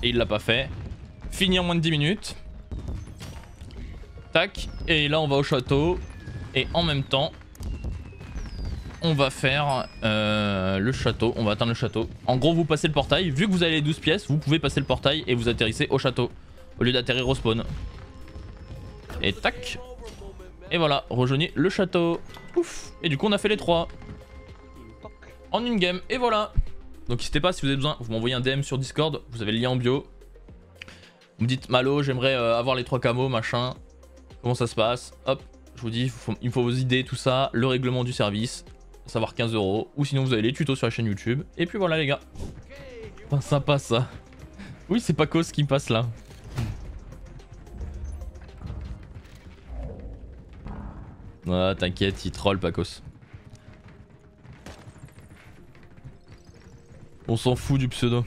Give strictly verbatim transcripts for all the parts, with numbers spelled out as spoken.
Et il l'a pas fait. Fini en moins de dix minutes. Tac. Et là on va au château. Et en même temps, on va faire euh, le château. On va atteindre le château. En gros, vous passez le portail. Vu que vous avez les douze pièces, vous pouvez passer le portail et vous atterrissez au château. Au lieu d'atterrir au spawn. Et tac. Et voilà, rejoignez le château. Ouf. Et du coup, on a fait les trois. En une game. Et voilà. Donc n'hésitez pas, si vous avez besoin, vous m'envoyez un D M sur Discord. Vous avez le lien en bio. Vous me dites, Malo, j'aimerais euh, avoir les trois camos, machin. Comment ça se passe? Hop. Je vous dis, faut, il me faut vos idées, tout ça, le règlement du service, à savoir quinze euros. Ou sinon, vous avez les tutos sur la chaîne YouTube. Et puis voilà, les gars. Pas sympa ça. Oui, c'est Pacos qui me passe là. Ah, t'inquiète, il troll Pacos. On s'en fout du pseudo.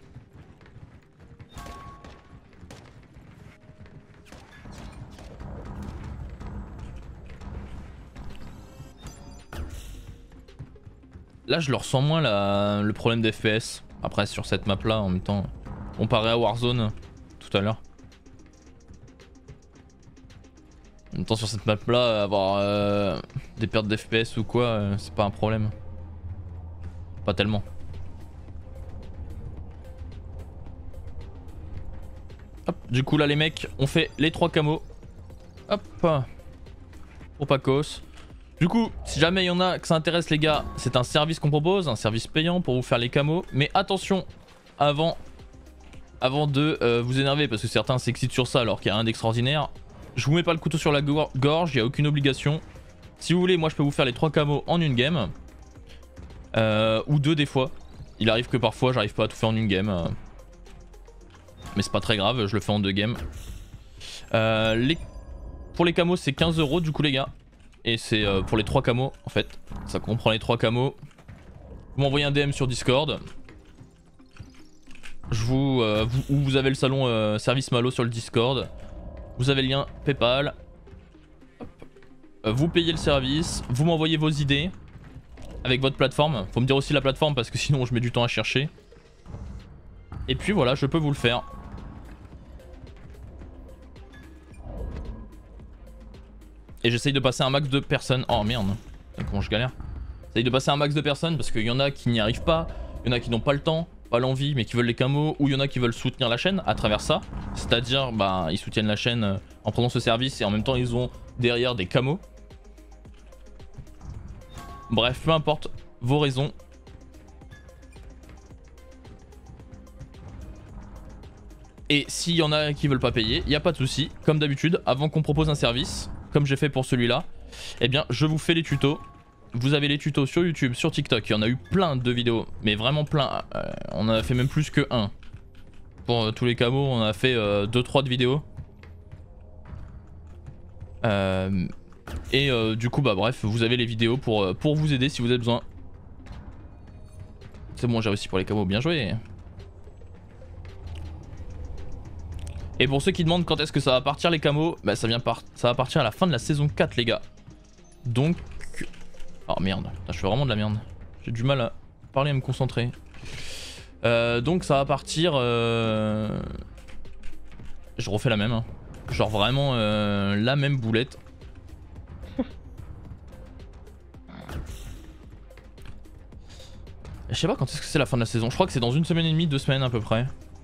Là je le ressens moins la... le problème d'F P S. Après sur cette map là en même temps. Comparé à Warzone tout à l'heure. En même temps sur cette map là avoir euh, des pertes d'F P S ou quoi euh, c'est pas un problème. Pas tellement. Hop, du coup là les mecs on fait les trois camos. Hop. Pour Pacos. Du coup, si jamais il y en a que ça intéresse les gars, c'est un service qu'on propose, un service payant pour vous faire les camos. Mais attention, avant, avant de euh, vous énerver, parce que certains s'excitent sur ça alors qu'il n'y a rien d'extraordinaire. Je vous mets pas le couteau sur la gorge, il n'y a aucune obligation. Si vous voulez, moi je peux vous faire les trois camos en une game. Euh, ou deux des fois. Il arrive que parfois j'arrive pas à tout faire en une game. Euh, mais c'est pas très grave, je le fais en deux games. Euh, les... Pour les camos c'est quinze euros du coup les gars. Et c'est euh, pour les trois camos en fait. Ça comprend les trois camos. Vous m'envoyez un D M sur Discord. Je vous, euh, vous, où vous avez le salon euh, service Malo sur le Discord. Vous avez le lien PayPal. Euh, vous payez le service. Vous m'envoyez vos idées. Avec votre plateforme. Faut me dire aussi la plateforme parce que sinon je mets du temps à chercher. Et puis voilà, je peux vous le faire. Et j'essaye de passer un max de personnes. Oh merde, comment je galère. J'essaye de passer un max de personnes parce qu'il y en a qui n'y arrivent pas. Il y en a qui n'ont pas le temps, pas l'envie, mais qui veulent les camos. Ou il y en a qui veulent soutenir la chaîne à travers ça. C'est-à-dire, bah, ils soutiennent la chaîne en prenant ce service et en même temps ils ont derrière des camos. Bref, peu importe vos raisons. Et s'il y en a qui veulent pas payer, il n'y a pas de souci. Comme d'habitude, avant qu'on propose un service, comme j'ai fait pour celui-là, eh bien je vous fais les tutos. Vous avez les tutos sur YouTube, sur TikTok, il y en a eu plein de vidéos, mais vraiment plein. Euh, on en a fait même plus que un. Pour euh, tous les camos, on a fait euh, deux trois de vidéos. Euh, et euh, du coup, bah bref, vous avez les vidéos pour, euh, pour vous aider si vous avez besoin. C'est bon, j'ai réussi pour les camos, bien joué. Et pour ceux qui demandent quand est-ce que ça va partir les camos, bah ça, vient par... ça va partir à la fin de la saison quatre les gars. Donc... Oh merde, putain, je fais vraiment de la merde. J'ai du mal à parler, à me concentrer. Euh, donc ça va partir... Euh... Je refais la même. Hein. Genre vraiment euh, la même boulette. Je sais pas quand est-ce que c'est la fin de la saison. Je crois que c'est dans une semaine et demie, deux semaines à peu près.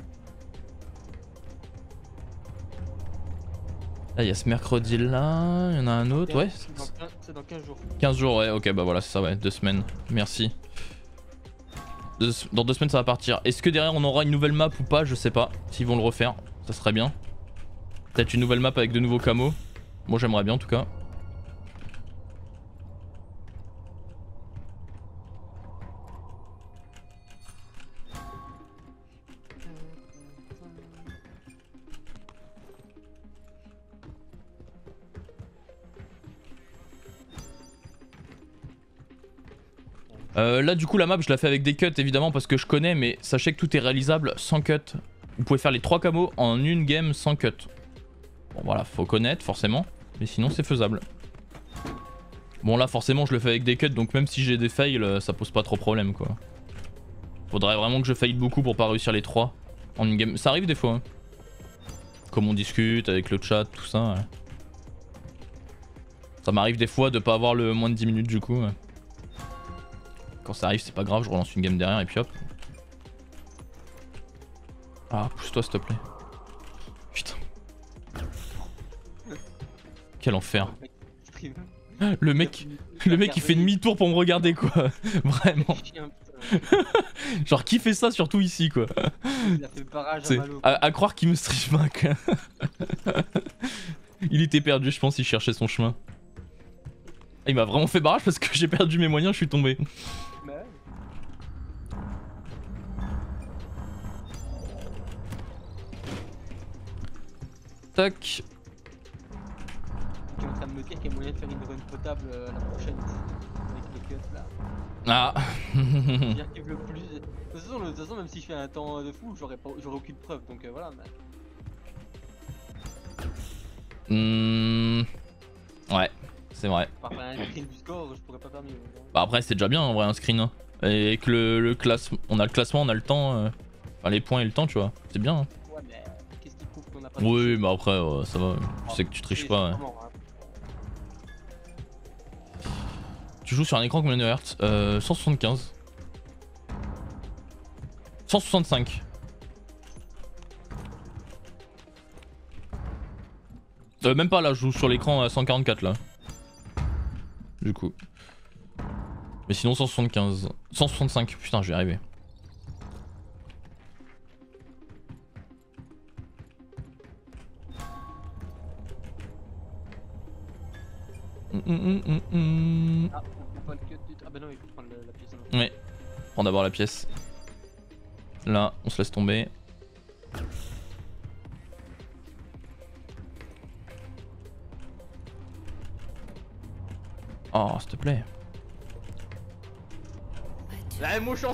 Là il y a ce mercredi là, il y en a un autre, ouais. C'est dans quinze jours. quinze jours, ouais, ok, bah voilà, c'est ça, ouais, deux semaines, merci. Deux, dans deux semaines ça va partir. Est-ce que derrière on aura une nouvelle map ou pas? Je sais pas, s'ils vont le refaire, ça serait bien. Peut-être une nouvelle map avec de nouveaux camos. Moi j'aimerais bien en tout cas. Euh, là du coup la map je la fais avec des cuts évidemment parce que je connais, mais sachez que tout est réalisable sans cut. Vous pouvez faire les trois camos en une game sans cut. Bon voilà, faut connaître forcément, mais sinon c'est faisable. Bon là forcément je le fais avec des cuts, donc même si j'ai des fails ça pose pas trop problème quoi. Faudrait vraiment que je faille beaucoup pour pas réussir les trois. en une game. Ça arrive des fois. Hein. Comme on discute avec le chat, tout ça. Ouais. Ça m'arrive des fois de pas avoir le moins de dix minutes du coup. Ouais. Quand ça arrive, c'est pas grave, je relance une game derrière et puis hop. Ah, pousse-toi s'il te plaît. Putain. Quel enfer. Le mec, le mec il fait demi-tour pour me regarder quoi. Vraiment. Genre qui fait ça surtout ici quoi. Il a fait barrage à Malo. À, à croire qu'il me stream quoi. Il était perdu je pense, il cherchait son chemin. Il m'a vraiment fait barrage parce que j'ai perdu mes moyens, je suis tombé. Bah ouais. Tac. Tu es en train de me dire qu'il y a moyen de faire une run potable euh, la prochaine avec les cuts là. Ah. Dire qu'il veut plus. De toute façon, de toute façon, même si je fais un temps de fou, j'aurais aucune preuve donc euh, voilà. Mais... Mmh... Ouais, c'est vrai. Par un screen du score, je pourrais pas faire mieux. Bah après c'est déjà bien en vrai un screen. Hein. Et que le, le classement, on a le classement, on a le temps, euh... enfin les points et le temps tu vois, c'est bien. Hein. Ouais mais qu'est-ce qui prouve qu'on a pas. Oui mais après euh, ça va, je sais que tu triches pas. Ouais. Tu joues sur un écran combien de hertz? euh, cent soixante-quinze. cent soixante-cinq. Euh, même pas là, je joue sur l'écran à cent quarante-quatre là. Du coup. Mais sinon cent soixante-quinze. cent soixante-cinq, putain je vais y arriver. Mm, mm, mm, mm. Ah, on pas le cut du... ah bah non il faut prendre la, la pièce. Non. Ouais, prends d'abord la pièce. Là, on se laisse tomber. Oh, s'il te plaît. La M O chance.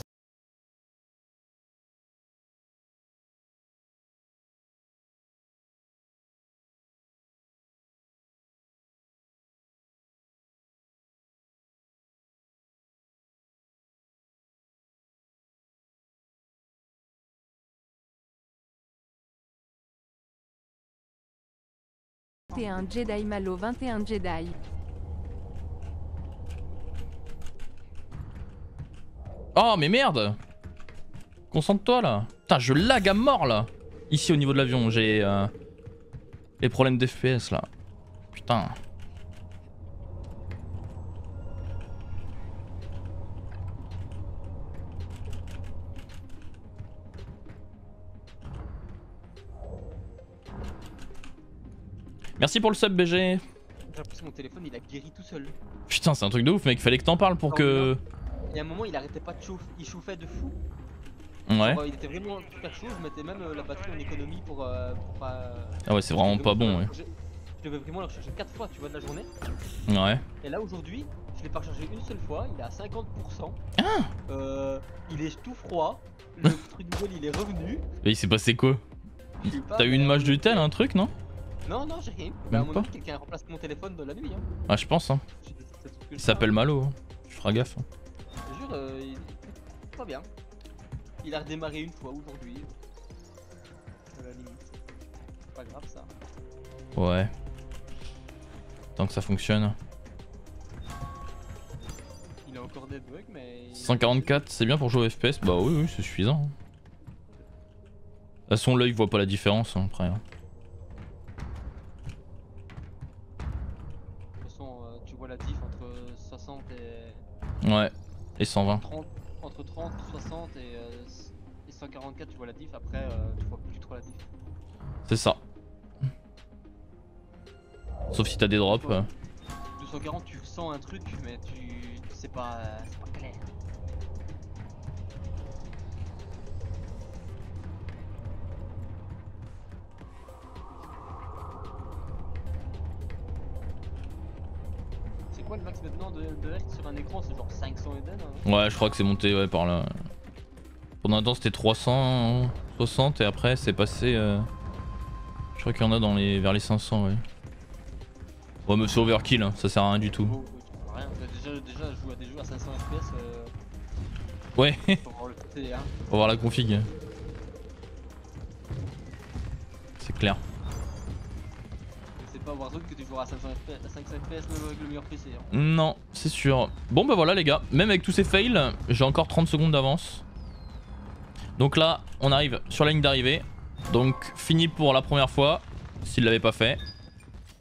vingt et un Jedi Malo vingt et un Jedi. Oh mais merde. Concentre-toi là. Putain je lag à mort là. Ici au niveau de l'avion j'ai euh, les problèmes d'F P S là. Putain. Merci pour le sub B G. J'ai l'impression que mon téléphone il a guéri tout seul. Putain c'est un truc de ouf mec, fallait que t'en parles pour que... Il y a un moment il arrêtait pas de chauffer, il chauffait de fou. Ouais. Genre, il était vraiment super chaud, je mettais même euh, la batterie en économie pour, euh, pour pas... Euh, ah ouais c'est vraiment pas bon ouais. Je, je devais vraiment le recharger quatre fois tu vois de la journée. Ouais. Et là aujourd'hui, je l'ai pas rechargé une seule fois, il est à cinquante pour cent. Ah euh, il est tout froid, le truc Google il est revenu. Et il s'est passé quoi? T'as eu une match du tel un truc non? Non non j'ai rien. Bah à mon avis quelqu'un a remplacé mon téléphone de la nuit hein. Ah je pense hein. Il s'appelle Malo, hein. Tu feras gaffe. Hein. Je te jure, euh, il... pas bien. Il a redémarré une fois aujourd'hui. À la limite. C'est pas grave ça. Ouais. Tant que ça fonctionne. Il a encore des bugs mais... cent quarante-quatre c'est bien pour jouer au F P S? Bah oui oui c'est suffisant. De toute façon l'œil voit pas la différence hein, après. Hein. De toute façon euh, tu vois la diff entre soixante et... Ouais. Et cent vingt. trente, entre trente, soixante et, euh, et cent quarante-quatre tu vois la diff, après euh, tu vois plus trop la diff. C'est ça. Sauf si t'as des drops. Ouais. deux cent quarante tu sens un truc mais tu, tu sais pas, euh, c'est pas clair. C'est quoi le max maintenant de, de hertz sur un écran? C'est genre cinq cents Eden hein. Ouais je crois que c'est monté ouais par là. Pendant un temps c'était trois cent soixante et après c'est passé... Euh... Je crois qu'il y en a dans les... vers les cinq cents ouais. Ouais mais c'est overkill hein, ça sert à rien du tout. Oh, rien. Déjà, déjà je joue à des jeux à cinq cents F P S. Euh... Ouais. Faut voir le côté, hein. On va voir la config. clair. C'est pas Warzone que tu joueras à cinq cents F P S même avec le meilleur P C. Hein. Non, c'est sûr. Bon bah voilà les gars, même avec tous ces fails, j'ai encore trente secondes d'avance. Donc là, on arrive sur la ligne d'arrivée. Donc fini pour la première fois, s'il l'avait pas fait.